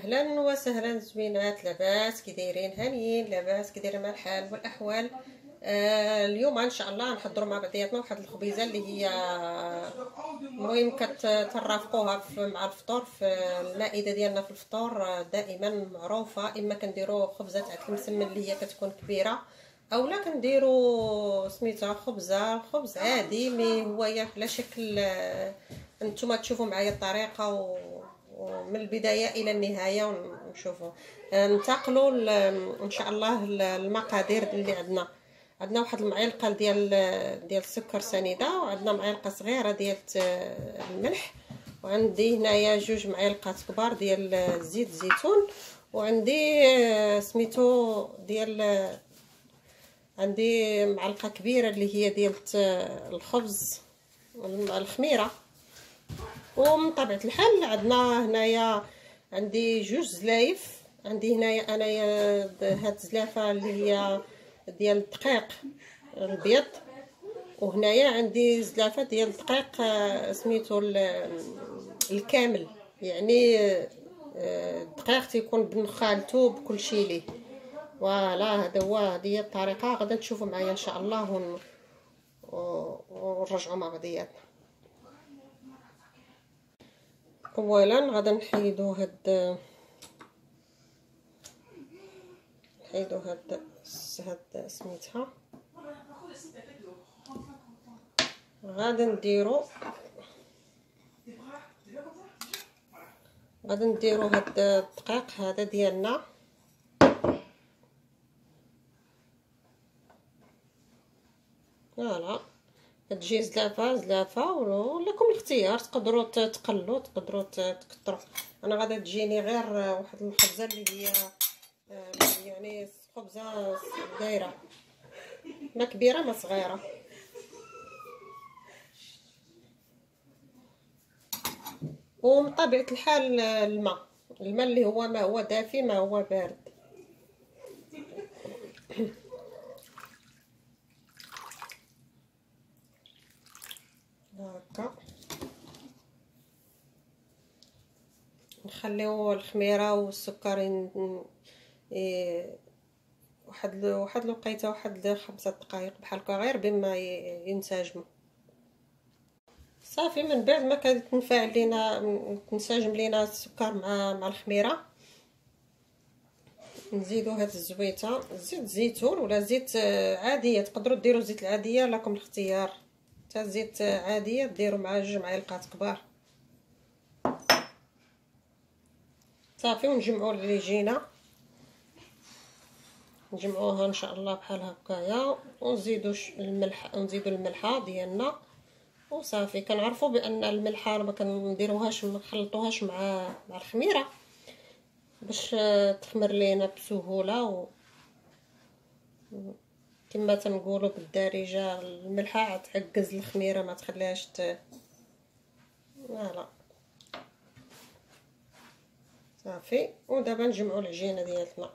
اهلا وسهلا زوينات، لاباس كي دايرين؟ هانيين لاباس كي دايرين مع الحال والاحوال. اليوم ان شاء الله نحضروا مع بعضياتنا واحد الخبيزه اللي هي المهم كترافقوها مع الفطور في المائده ديالنا. في الفطور دائما معروفه، اما كنديروا خبزه تاع المسمن اللي هي كتكون كبيره، او لا كنديروا سميتها خبز عادي مي هو على شكل. انتم تشوفوا معايا الطريقه ومن البدايه الى النهايه ونشوفوا. ننتقلوا ان شاء الله المقادير اللي عندنا واحد المعلقه ديال السكر سنيده، وعندنا معلقه صغيره ديال الملح، وعندي هنايا 2 معالق كبار ديال زيت الزيتون، وعندي سميتو ديال عندي معلقه كبيره اللي هي ديال الخبز الخميره. ومن طبيعه الحال عندنا هنايا عندي 2 زلايف. عندي هنايا انايا هاد الزلافه اللي هي ديال الدقيق الابيض، وهنايا عندي زلافه ديال الدقيق سميتو الكامل، يعني الدقيق تيكون بنخالتو بكل شيء ليه. فوالا هذه هي الطريقه، غادا تشوفوا معايا ان شاء الله ونرجعوا مع بعضياتنا. اولا غادا نحيدو هاد سميتها. غادا نديرو هاد الدقيق هذا ديالنا. فوالا تجي زلافه ولا لكم الاختيار، تقدروا تقلوا تقدروا تكثروا. انا غادا تجيني غير واحد الخبزه اللي هي يعني خبزه دايره، ما كبيره ما صغيره. ومن طبيعه الحال الماء اللي هو ما هو دافي ما هو بارد. هكا نخليو الخميره والسكر واحد الوقيته، واحد 5 دقائق بحال هكا، غير بما ينسجموا. صافي من بعد ما كتنفعل لينا تنسجم لينا السكر مع الخميره، نزيدو هاد الزويته، زيت الزيتون ولا زيت عاديه، تقدروا ديروا زيت العاديه لكم الاختيار، حتى زيت عاديه ديروا مع 2 معالق كبار. صافي ونجمعوا العجينه، نجمعوها ان شاء الله بحال هكايا، ونزيدوا الملح، نزيدوا الملحه ديالنا. وصافي كنعرفوا بان الملحه ما كنديروهاش ما نخلطوهاش مع الخميره باش تخمر لينا بسهوله. كما تنقولوا بالدارجه الملحه تعكز الخميره ما تخليهاش فوالا. صافي ودابا نجمعوا العجينه ديالنا.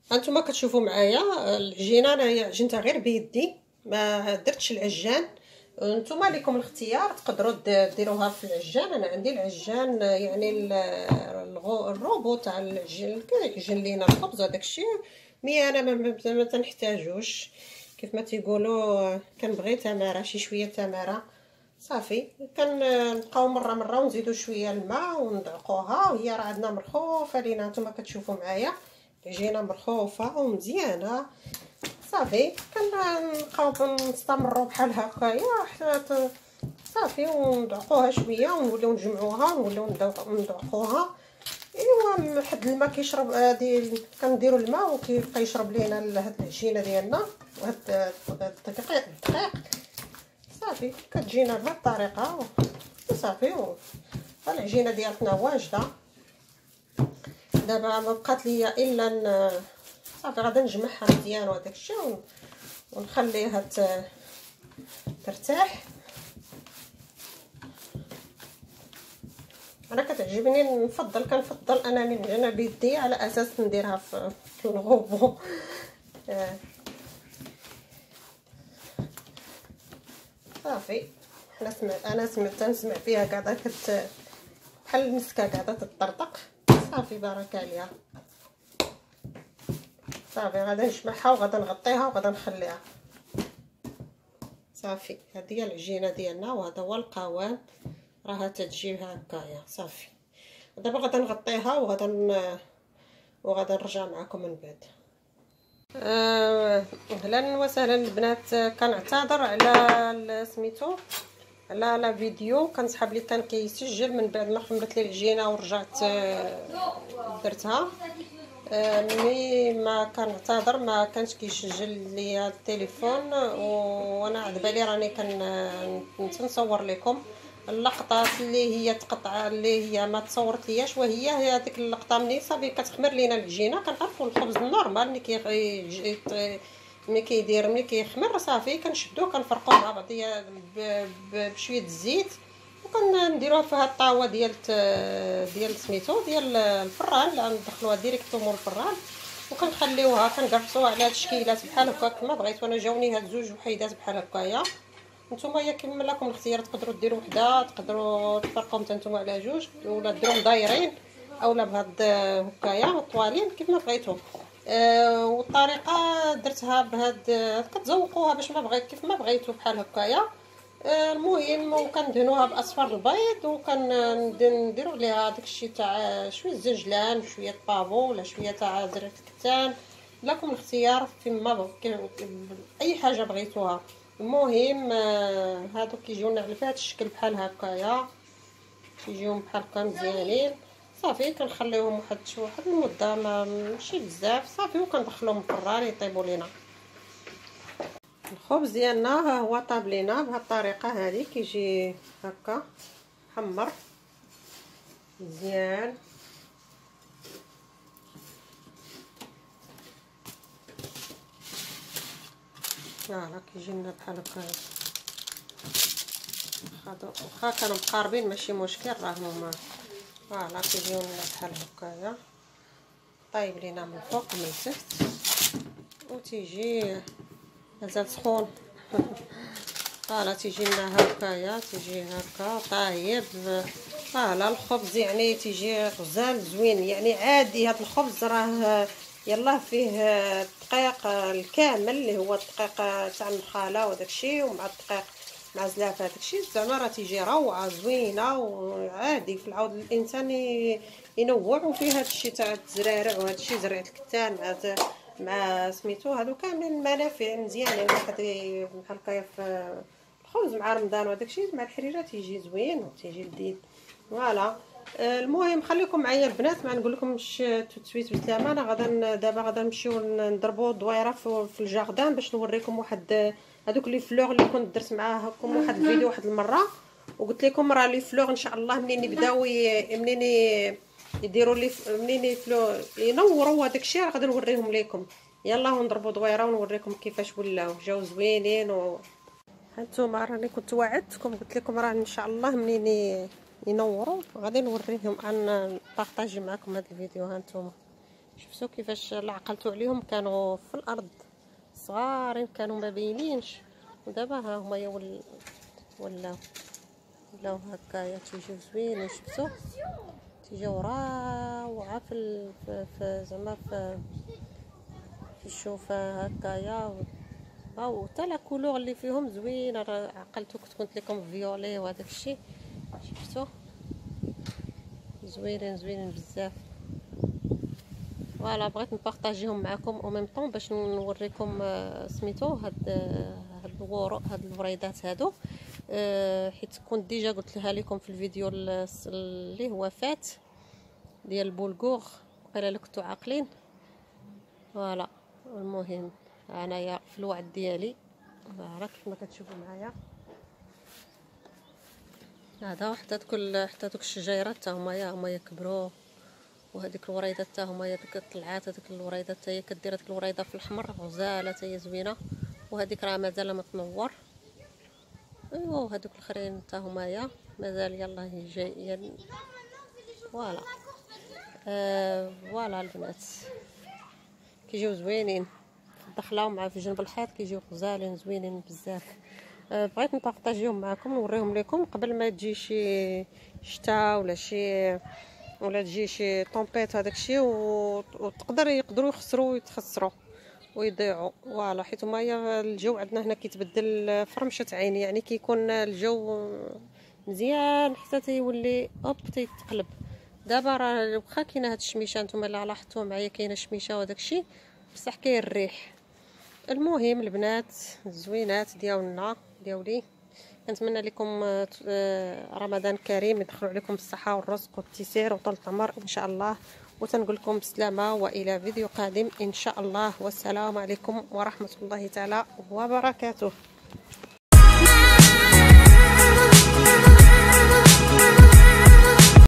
هانتوما كتشوفوا معايا العجينه، انايا عجنتها غير بيدي، ما درتش العجان. نتوما ليكم الاختيار، تقدروا ديروها في العجان. انا عندي العجان يعني الروبو تاع العجين كيعجن لينا الخبز وداكشي، مي انا ما تنحتاجوش. كيف ما تيقولوا كنبغي تماره، شي شويه تماره صافي. كنبقاو مره ونزيدوا شويه الماء وندعقوها، وهي راه عندنا مرخوفه لينا. نتوما كتشوفوا معايا العجينه مرخوفه ومزيانه صافي. كنبقاو نستمروا بحال هكايا حتى صافي، وندعقوها شويه ونوليو نجمعوها ونوليو ندعقوها. ايوا حد الماء كيشرب هادي، كنديروا الماء وكيبقى يشرب لينا هاد العجينه ديالنا وهاد الدقيق صافي. كتجينا بهاد الطريقه صافي. العجينه ديالتنا واجده. دابا ما بقات ليا الا صافي، غادي نجمعها مزيان وداك الشيء ونخليها ترتاح. انا كتعجبني كنفضل انني نعجنها بيدي على اساس نديرها في الغوبو. صافي. انا سمعت فيها قاعده بحال المسكه قاعده تطرطق صافي. بارك عليها صافي. غادي نجمعها وغادي نغطيها وغادي نخليها صافي. هذه هي العجينه ديالنا وهذا هو القوام، راها تتجي هكايا صافي. دابا غادي نغطيها وغادي نرجع معكم من بعد. اهلا وسهلا البنات. كنعتذر على سميتو على لا فيديو، كان صحاب لي كان كيسجل من بعد ما خمرت لي العجينه ورجعت درتها. مي ما كنعتذر، ما كانش كيسجل لي التليفون، وانا عاد بالي راني كنصور لكم اللقطات اللي هي تقطع، اللي هي ما تصورت لياش، وهي هذيك اللقطه ملي صافي كتخمر لينا العجينه. كنعرفوا الخبز النورمال ملي كيخمر صافي كنشدوه كنفرقوه مع بعضيا بشويه الزيت، وكنديروها في هاد الطاوه ديال سميتو ديال الفران اللي غندخلوها ديريكتومون الفران، وكنخليوها كنقرصوها على هاد الشكيلات بحال هكا كما بغيتو. انا جاوني هاد زوج وحيدات بحال هكايا. نتوما يا كما لكم الاختيار، تقدروا ديروا وحده، تقدروا تفرقوهم حتى نتوما على جوج، ولا ديروهم دايرين اولا بهاد هكايا طوالين كيف ما بغيتو. والطريقه درتها بهاد كتزوقوها باش ما بغيت كيف ما بغيتو بحال هكايا. المهم وكندهنوها باصفر البيض، وكنديروا عليها داكشي تاع شويه الزنجلان وشويه طابو ولا شويه تاع زريعه الكتان، لكم الاختيار فيما اي حاجه بغيتوها. المهم هادو كيجيونا على هذا الشكل بحال هكايا، كيجيو بحال هكا مزيانين صافي. كنخليوهم واحد المده ماشي بزاف صافي، وكندخلوهم في الفران يطيبوا لينا. الخبز ديالنا ها هو طاب لينا بهذه الطريقه هذه، كيجي هكا محمر مزيان. فوالا كيجي لنا بحال هكا. واخا كانوا مقاربين ماشي مشكل، راهم فوالا كيجيو لنا بحال هكايا. طايب لينا من الفوق ومن التحت، وتيجي مازال سخون. فوالا تيجي لنا هكايا، تيجي هكا طايب. فوالا الخبز يعني تيجي غزال زوين، يعني عادي. هذا الخبز راه يلاه فيه الدقيق الكامل اللي هو الدقيق تاع النخاله وداكشي، ومع الدقيق مع زلافه داكشي، زعما راه تيجي روعه زوينه وعادي. في العود الانسان ينوع، وفيه هادشي تاع الزرارع وهادشي زريعه الكتان مع سميتو، هادو كاملين المنافع مزيانين. واحد بحال هكايا في الخبز مع رمضان وداكشي مع الحريره تيجي زوين وتيجي لذيذ. فوالا المهم خليكم معايا البنات، ما نقول لكمش تسويت بسلامه. انا دابا غادا نمشيو نضربوا الدويره في الجاردان باش نوريكم واحد هذوك لي فلوغ اللي كنت درت معاكم واحد الفيديو واحد المره، وقلت لكم راه لي فلوغ ان شاء الله منين يبداو منين يديروا لي منين ينوروا هذاك الشيء غادي نوريهم لكم. يلا نضربوا دويره ونوريكم كيفاش ولاو جاو زوينين. هانتوما راني كنت وعدتكم قلت لكم راه ان شاء الله منين ينوروا غادي نوريهم، ان بارطاجي معكم هذا الفيديو. هانتوما شفتوا كيفاش عقلتوا عليهم، كانوا في الارض صغارين، كانوا ما باينينش، ودابا ها هما ولاو هكايا تيجيو زوينين. شفتوا تيجيو راوعه في زعما في الشوفه هكايا، او حتى لا كولور اللي فيهم زوينه. عقلتو كنت قلت لكم فيولي وهذاك الشيء. شفتوا زوينين بزاف. فوالا بغيت نبارطاجيهم معكم او ميم طون باش نوريكم سميتو هاد الوريدات هادو، حيت كنت ديجا قلت لها لكم في الفيديو اللي هو فات ديال البولغور، قال لك كنتو عاقلين. فوالا المهم انايا في الوعد ديالي، راه كيف ما كتشوفوا معايا هذا. حتى دوك الشجيرات حتى هما يكبروا، وهذيك الوريده حتى هما ديك طلعات. هذيك الوريده حتى هي كدير هذيك الوريده في الاحمر غزاله حتى هي زوينه، وهذيك راه مازال ما تنور. ايوا وهذوك الاخرين حتى هما مازال يلاه جايين. فوالا فوالا البنات كيجيو زوينين في الدخله مع في جنب الحيط، كيجيو غزالين زوينين بزاف. بغيت نبارطاجيهم معكم نوريهم لكم قبل ما تجي شي شتاء ولا تجي شي طومبيط هذاك الشيء، يقدروا يخسروا ويتخسروا ويضيعوا. فوالا حيت هما الجو عندنا هنا كيتبدل فرمشه عين، يعني كيكون الجو مزيان حتى تيولي تيتقلب. دابا راه واخا كاينه هاد الشميشه، نتوما الا لاحظتوا معايا كاينه شميشه وداك الشيء، بصح كاين الريح. المهم البنات الزوينات دياولي كنتمنى لكم رمضان كريم، يدخلوا عليكم بالصحه والرزق والتيسير وطول العمر ان شاء الله. وتنقول لكم بسلامه والى فيديو قادم ان شاء الله، والسلام عليكم ورحمه الله تعالى وبركاته.